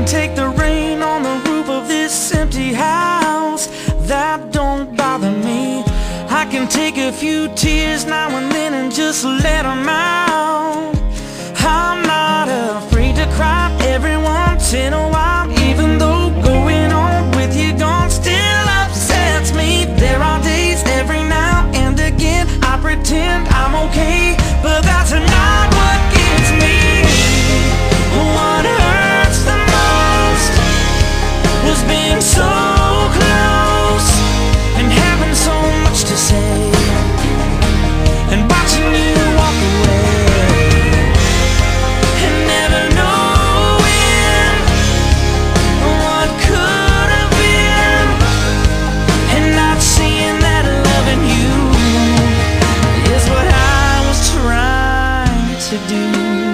can take the rain on the roof of this empty house. That don't bother me. I can take a few tears now and then and just let them out. I'm not afraid to cry every once in a while, even though going on with you gone still upsets me. There are days every now and again I pretend I'm okay, but that's not what gets me. What hurts the most was being so close and having so much to say, and watching you walk away, and never knowing what could have been, and not seeing that loving you is what I was trying to do.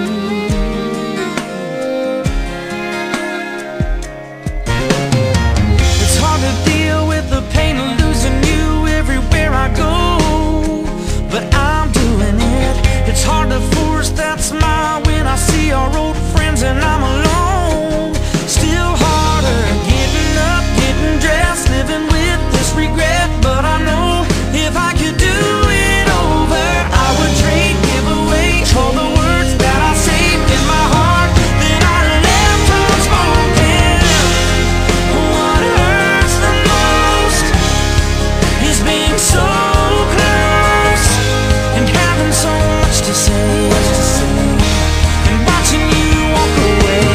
It's hard to deal with the pain of losing you everywhere I go, but I'm doing it. It's hard to force that smile when I see our old friends and I'm alone. Still harder getting up, getting dressed, living with this regret. But I know if I could do it over, I would trade, give away all the words that I saved in my heart, then I left unspoken. What hurts the most is being so close and having so much to say, and watching you walk away,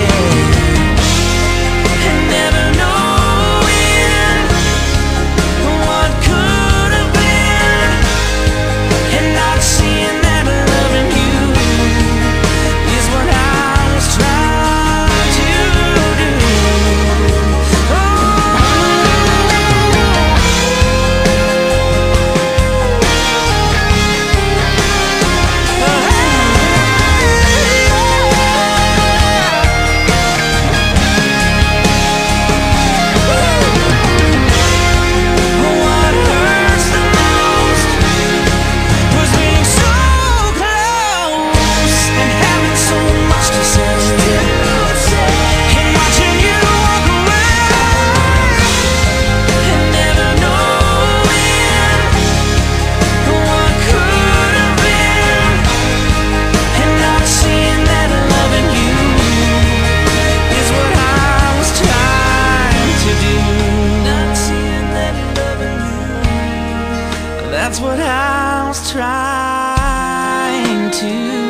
and never knowing what could have been, and not seeing that loving you is what I was trying to do. What hurts the most was being so close and having so much to say, and watching you walk away, and never knowing what could have been, and not seeing that loving you is what I was trying to do. Not seeing that loving you, that's what I was trying to do.